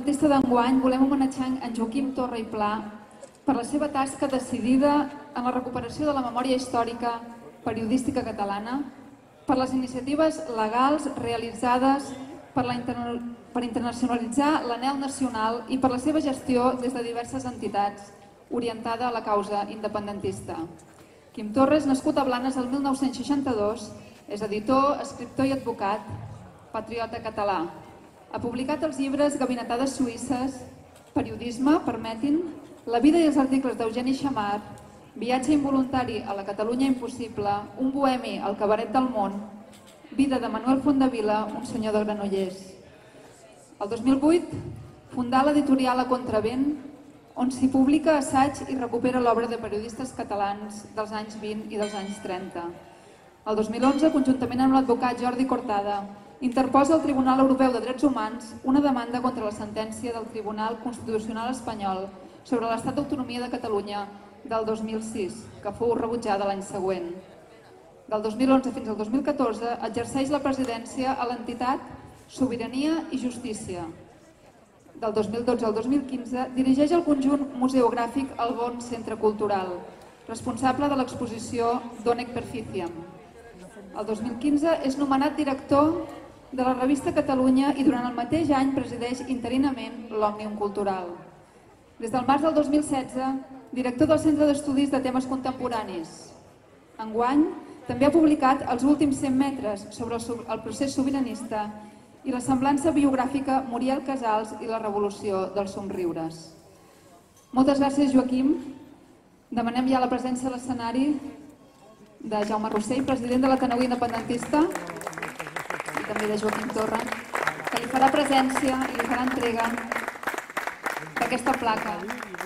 independentista d'enguany volem homenatjar en Joaquim Torra i Pla per la seva tasca decidida en la recuperació de la memòria històrica periodística catalana, per les iniciatives legals realitzades per internacionalitzar l'anhel nacional i per la seva gestió des de diverses entitats orientada a la causa independentista. Quim Torra és nascut a Blanes el 1962, és editor, escriptor i advocat, patriota català. Ha publicat els llibres Gabinetades suïsses, Periodisme, permetin, La vida i els articles d'Eugeni Xammar, Viatge involuntari a la Catalunya impossible, Un bohemi al cabaret del món, Vida de Manuel Fondevila, un senyor de Granollers. El 2008 fundà l'editorial A Contravent, on s'hi publica assaig i recupera l'obra de periodistes catalans dels anys 20 i dels anys 30. El 2011, conjuntament amb l'advocat Jordi Cortada, interposa al Tribunal Europeu de Drets Humans una demanda contra la sentència del Tribunal Constitucional Espanyol sobre l'Estat d'Autonomia de Catalunya del 2006, que fou rebutjada l'any següent. Del 2011 fins al 2014 exerceix la presidència a l'entitat Sobirania i Justícia. Del 2012 al 2015 dirigeix el conjunt museogràfic El Bon Centre Cultural, responsable de l'exposició Donec Perficiam. El 2015 és nomenat director de la revista Catalunya i durant el mateix any presideix interinament l'Òmnium Cultural. Des del març del 2016, director del Centre d'Estudis de Temes Contemporanis. Enguany, també ha publicat Els últims 100 metres sobre el procés sobiranista i la semblança biogràfica Muriel Casals i la revolució dels somriures. Moltes gràcies, Joaquim. Demanem ja la presència a l'escenari de Jaume Rossell, president de l'Ateneu Independentista, i també de Joaquim Torra, que li farà presència i li farà entrega d'aquesta placa.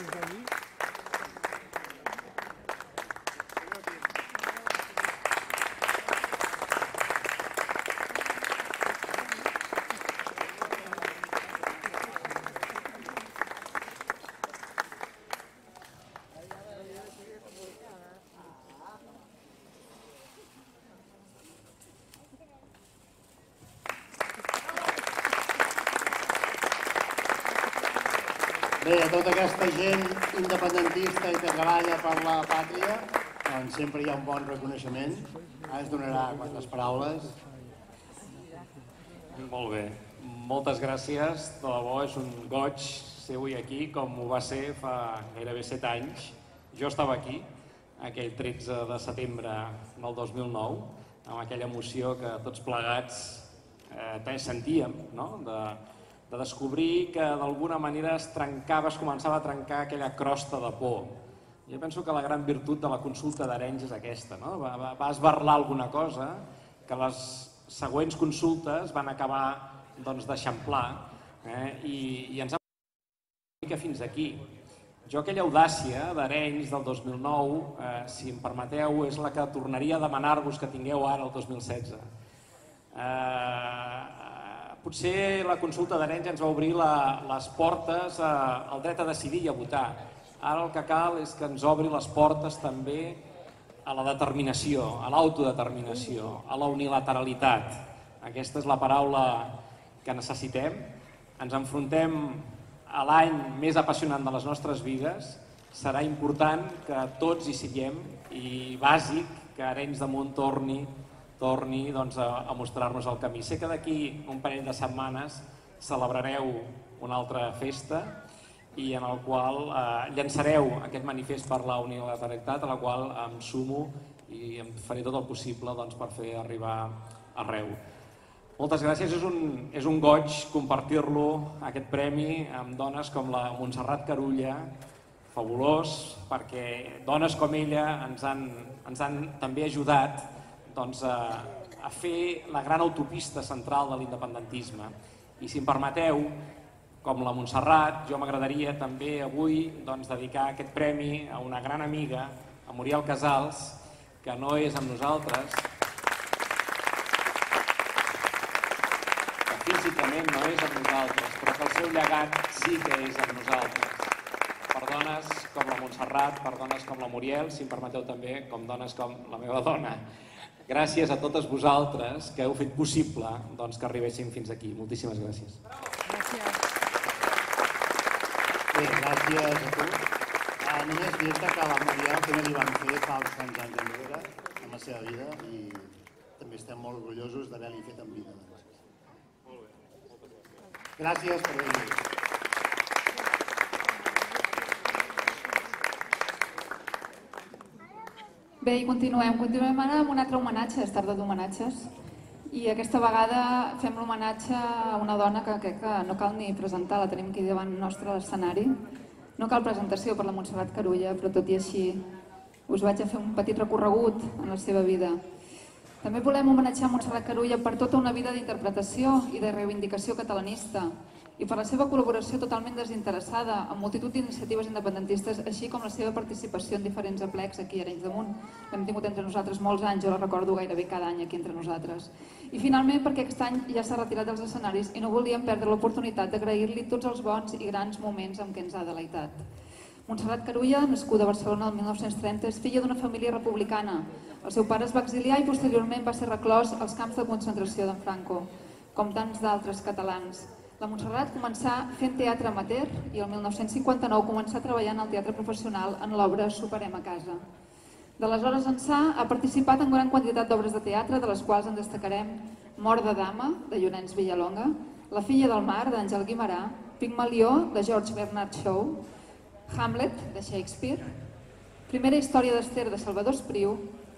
Bé, a tota aquesta gent independentista i que treballa per la pàtria, doncs sempre hi ha un bon reconeixement. Ara es donarà quantes paraules. Molt bé. Moltes gràcies. De debò, és un goig ser avui aquí, com ho va ser fa gairebé 7 anys. Jo estava aquí, aquell 13 de setembre del 2009, amb aquella emoció que tots plegats sentíem, no? De descobrir que d'alguna manera es començava a trencar aquella crosta de por. Jo penso que la gran virtut de la consulta d'Arenys és aquesta, no? Va esberlar alguna cosa que les següents consultes van acabar d'eixamplar i ens ha portat una mica fins aquí. Jo aquella audàcia d'Arenys del 2009, si em permeteu, és la que tornaria a demanar-vos que tingueu ara el 2016. Potser la consulta d'Arenys ens va obrir les portes al dret a decidir i a votar. Ara el que cal és que ens obri les portes també a la determinació, a l'autodeterminació, a la unilateralitat. Aquesta és la paraula que necessitem. Ens enfrontem a l'any més apassionant de les nostres vides. Serà important que tots hi siguem i bàsic que Arenys de Munt torni a mostrar-nos el camí. Sé que d'aquí un parell de setmanes celebrareu una altra festa i en el qual llançareu aquest manifest per la unilateralitat, a la qual em sumo i em faré tot el possible per fer arribar arreu. Moltes gràcies, és un goig compartir-lo, aquest premi, amb dones com la Montserrat Carulla, fabulós, perquè dones com ella ens han també ajudat a fer la gran autopista central de l'independentisme. I si em permeteu, com la Montserrat, jo m'agradaria també avui dedicar aquest premi a una gran amiga, a Muriel Casals, que no és amb nosaltres, que físicament no és amb nosaltres, però que el seu llegat sí que és amb nosaltres. Per dones com la Montserrat, per dones com la Muriel, si em permeteu també, com dones com la meva dona. Gràcies a totes vosaltres que heu fet possible que arribéssim fins aquí. Moltíssimes gràcies. Gràcies. Bé, gràcies a tu. Només dir-te que la Maria també li van fer fa uns quants anys enrere en la seva vida i també estem molt orgullosos d'haver-li fet en vida. Molt bé. Gràcies per venir. Bé, i continuem ara amb un altre homenatge, és tarda d'homenatges. I aquesta vegada fem l'homenatge a una dona que crec que no cal ni presentar, la tenim aquí davant nostre a l'escenari. No cal presentació per la Montserrat Carulla, però tot i així us vaig a fer un petit recorregut en la seva vida. També volem homenatjar Montserrat Carulla per tota una vida d'interpretació i de reivindicació catalanista i per la seva col·laboració totalment desinteressada en multitud d'iniciatives independentistes, així com la seva participació en diferents aplecs aquí a Arenys de Munt. L'hem tingut entre nosaltres molts anys, jo la recordo gairebé cada any aquí entre nosaltres. I finalment perquè aquest any ja s'ha retirat dels escenaris i no volíem perdre l'oportunitat d'agrair-li tots els bons i grans moments amb què ens ha deleitat. Montserrat Carulla, nascuda a Barcelona el 1930, és filla d'una família republicana. El seu pare es va exiliar i posteriorment va ser reclòs als camps de concentració d'en Franco, com tants d'altres catalans. La Montserrat començà fent teatre amateur i el 1959 començà treballant al teatre professional en l'obra Soparem a casa. D'aleshores ençà ha participat en gran quantitat d'obres de teatre, de les quals en destacarem Mort de dama, de Llorenç Villalonga, La filla del mar, d'Àngel Guimerà, Pigmalió, de George Bernard Shaw, Hamlet, de Shakespeare, Primera història d'Ester, de Salvador Espriu,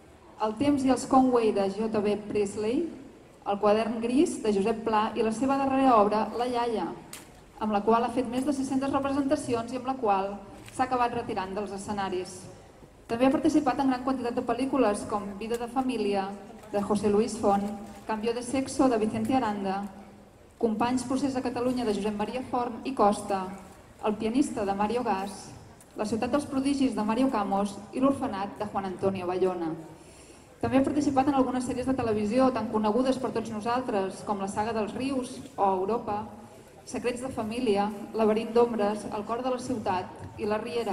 El temps i els Conway, de J.B. Priestley, El quadern gris, de Josep Pla, i la seva darrera obra, La iaia, amb la qual ha fet més de 600 representacions i amb la qual s'ha acabat retirant dels escenaris. També ha participat en gran quantitat de pel·lícules com Vida de família, de José Luis Font, Cambio de sexo, de Vicente Aranda, Companys procés a Catalunya, de Josep Maria Forn i Costa, El pianista, de Mario Gas, La ciutat dels prodigis, de Mario Camos i L'orfenat, de Juan Antonio Bayona. També ha participat en algunes sèries de televisió tan conegudes per tots nosaltres com La saga dels rius o Europa, Secrets de família, Laberint d'ombres, El cor de la ciutat i La riera.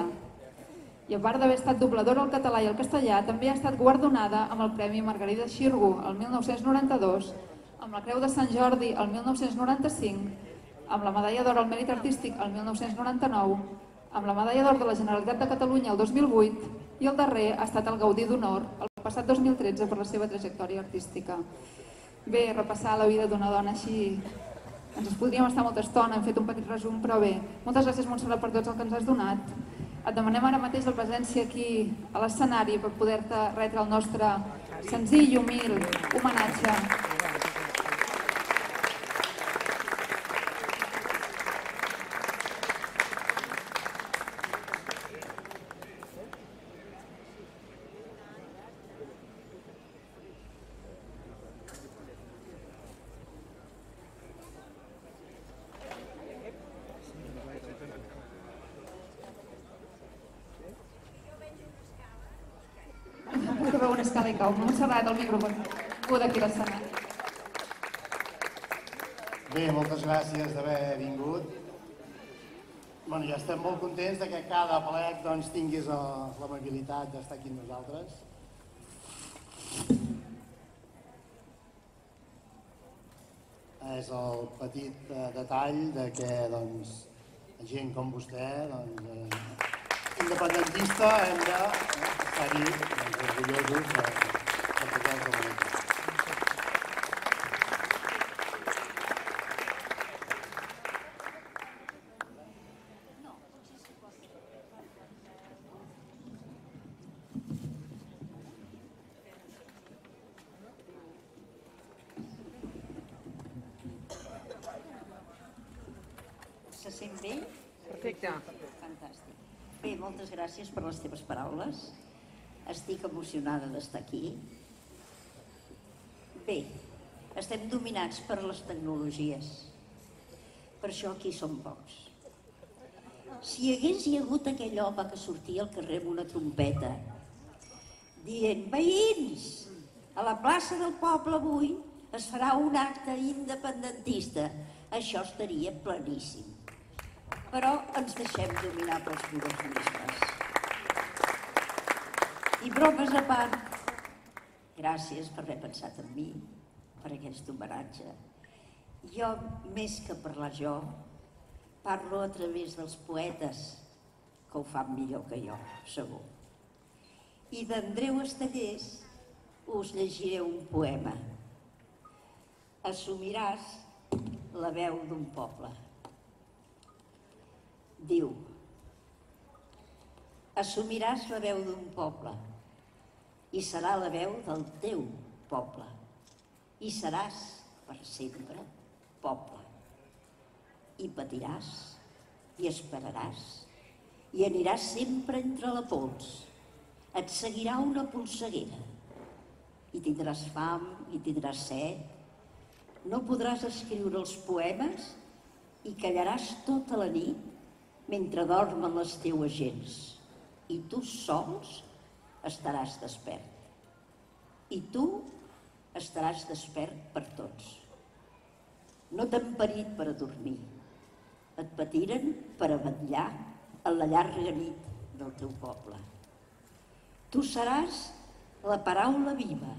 I a part d'haver estat dobladora al català i al castellà, també ha estat guardonada amb el Premi Margarida Xirgu el 1992, amb la Creu de Sant Jordi el 1995, amb la Medalla d'Or al Mèrit Artístic el 1999, amb la Medalla d'Or de la Generalitat de Catalunya el 2008 i el darrer ha estat el Gaudí d'Honor el passat 2013 per la seva trajectòria artística. Bé, repassar la vida d'una dona així ens podríem estar molta estona, hem fet un petit resum, però bé, moltes gràcies Montserrat per tots el que ens has donat. Et demanem ara mateix la presència aquí a l'escenari per poder-te retre el nostre senzill i humil homenatge. Montserrat, el micro per tu d'aquí l'escenari. Bé, moltes gràcies d'haver vingut. Ja estem molt contents que cada plec tinguis l'amabilitat d'estar aquí amb nosaltres. És el petit detall que gent com vostè, independentista, hem d'estar-hi orgullosos de poder comunicar. Se sent bé? Perfecte. Fantàstic. Bé, moltes gràcies per les teves paraules. Estic emocionada d'estar aquí. Bé, estem dominats per les tecnologies. Per això aquí som pocs. Si hi hagut aquell home que sortia al carrer amb una trompeta dient: veïns, a la plaça del poble avui es farà un acte independentista, això estaria pleníssim. Però ens deixem dominar pels protagonistes. I bromes a part, gràcies per haver pensat en mi, per aquest homenatge. Jo, més que parlar jo, Parlo a través dels poetes, que ho fan millor que jo, segur. I d'Andreu Estellés us llegiré un poema. Assumiràs la veu d'un poble. Diu: assumiràs la veu d'un poble i serà la veu del teu poble. I seràs, per sempre, poble. I patiràs, i esperaràs, i aniràs sempre entre la pols. Et seguirà una polseguera, i tindràs fam, i tindràs set. No podràs escriure els poemes i callaràs tota la nit mentre dormen les teues gens. I tu sols estaràs despert. I tu estaràs despert per tots. No t'han parit per a dormir. Et patiren per a vetllar en la llarga nit del teu poble. Tu seràs la paraula viva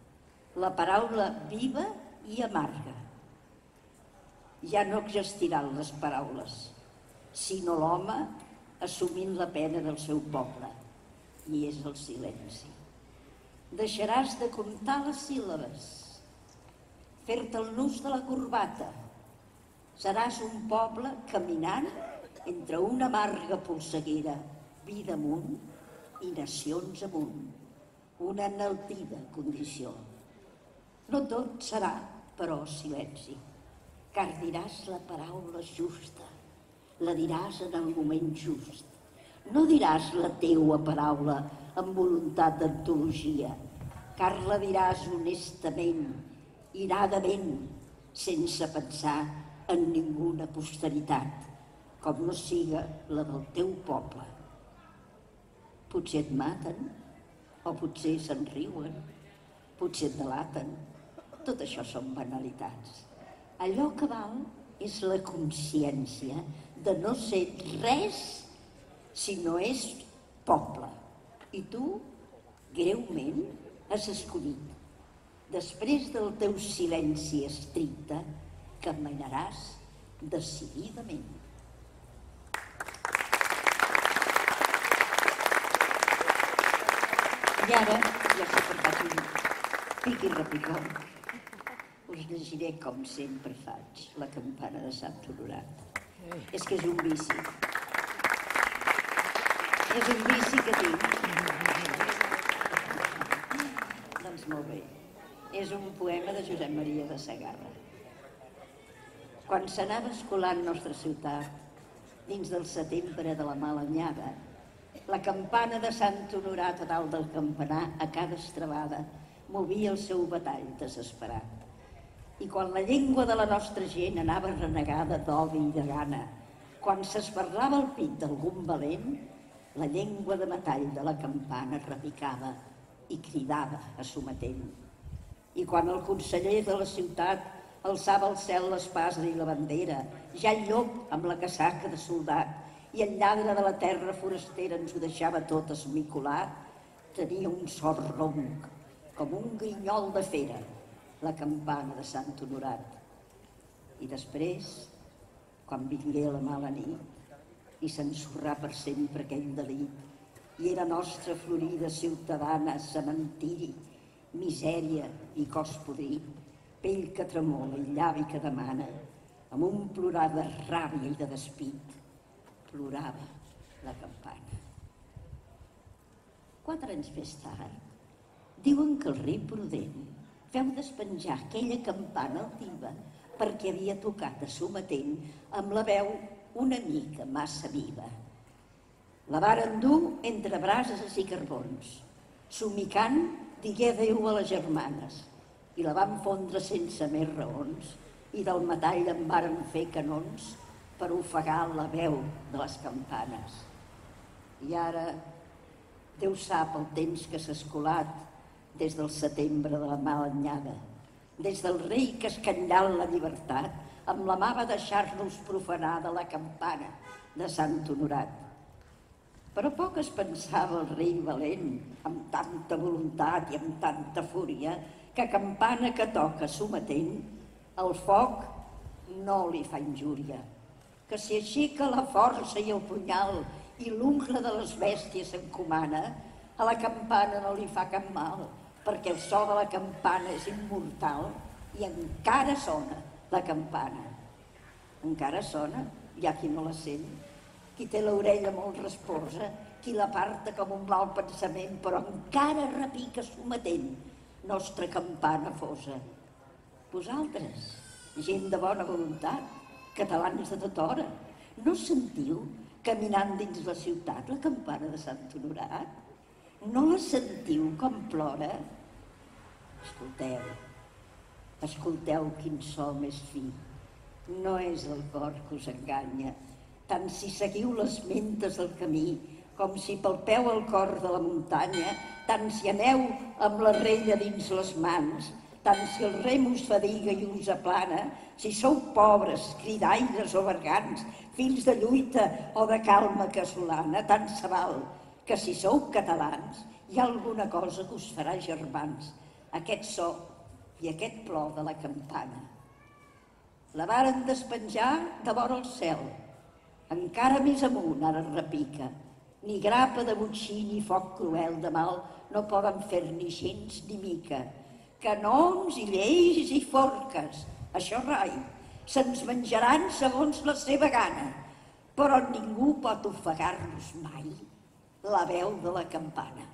i amarga. Ja no existiran les paraules, sinó l'home assumint la pena del seu poble, i és el silenci. Deixaràs de comptar les síl·labes, fer-te el nus de la corbata. Seràs un poble caminant entre una amarga polseguera, vida amunt i nacions amunt, una enaltida condició. No tot serà, però, silenci, car diràs la paraula justa, la diràs en el moment just. No diràs la teua paraula amb voluntat d'antologia, car la diràs honestament, iradament, sense pensar en ninguna posteritat, com no siga la del teu poble. Potser et maten, o potser se'n riuen, potser et delaten. Tot això són banalitats. Allò que val és la consciència de no ser res si no és poble. I tu, greument, has escollit, després del teu silenci estricte, caminaràs decididament. I ara, ja s'ha portat un pic i repicó, us llegiré com sempre faig, la campana de Sant Honorat. És que és un vici. És un vici que tinc. Doncs molt bé. És un poema de Josep Maria de Segarra. Quan s'anava escolant nostra ciutat, dins del setembre de la mala anyada, la campana de Sant Honorat a dalt del campanar, a cada estrabada, movia el seu batall desesperat. I quan la llengua de la nostra gent anava renegada d'odi i de gana, quan s'esparlava el pit d'algun valent, la llengua de metall de la campana repicava i cridava assometent. I quan el conseller de la ciutat alçava al cel l'espasa i la bandera, ja el llop amb la casaca de soldat i el lladre de la terra forastera ens ho deixava tot esmicolat, tenia un sort ronc, com un grinyol de fera, la campana de Sant Honorat. I després, quan vingué la mala nit i s'ensorrà per sempre aquell delit, i era nostra florida ciutadana cementiri, misèria i cos podrit, pell que tremola i llavi que demana, amb un plorar de ràbia i de despit, plorava la campana. 4 anys més tard, diuen que el rei prudent feu despenjar aquella campana altiva perquè havia tocat assometent amb la veu una mica massa viva. La varen dur entre brases i carbons. Somicant, digué adéu a les germanes i la van fondre sense més raons i del metall en varen fer canons per ofegar la veu de les campanes. I ara, Déu sap el temps que s'ha escolat des del setembre de la mala anyada, des del rei que escanyant la llibertat amb la mà va deixar-nos profanar de la campana de Sant Honorat. Però poc es pensava el rei valent, amb tanta voluntat i amb tanta fúria, que campana que toca sometent, el foc no li fa injúria. que si aixeca la força i el punyal i l'ungla de les bèsties s'encomana, a la campana no li fa cap mal, perquè el so de la campana és immortal i encara sona la campana. Encara sona, hi ha qui no la sent, qui té l'orella molt resposa, qui l'aparta com un mal pensament, però encara repica sometent nostra campana fosa. Vosaltres, gent de bona voluntat, catalans de tota hora, no sentiu caminant dins la ciutat la campana de Sant Honorat? No la sentiu com plora? Escolteu, escolteu quin so més fi. No és el cor que us enganya, tant si seguiu les mentes del camí, com si palpeu el cor de la muntanya, tant si aneu amb la rella dins les mans, tant si el rem us fadiga i us aplana, si sou pobres, cridaires o bergants, fills de lluita o de calma casolana, tant se val que si sou catalans hi ha alguna cosa que us farà germans, aquest so i aquest plor de la campana. La varen despenjar de vora el cel, encara més amunt ara repica, ni grapa de botxí ni foc cruel de mal no poden fer-ni gens ni mica. Canons i lleis i forques, això rai, se'ns menjaran segons la seva gana, però ningú pot ofegar-nos mai la veu de la campana.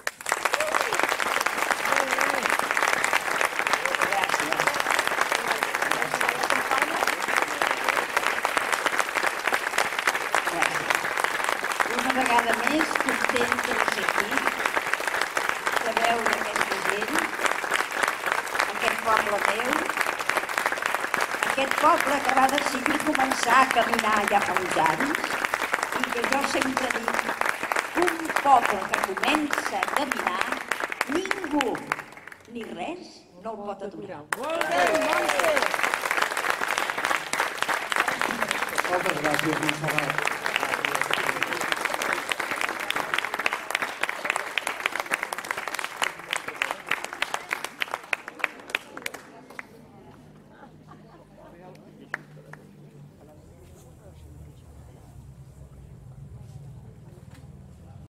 Una vegada més, contenta de ser aquí, de veure aquesta gent, aquest poble meu, aquest poble que va decidir començar a caminar ja fa uns anys i que jo sempre dic, un poble que comença a caminar, ningú ni res no el pot aturar. Moltes gràcies, Montserrat.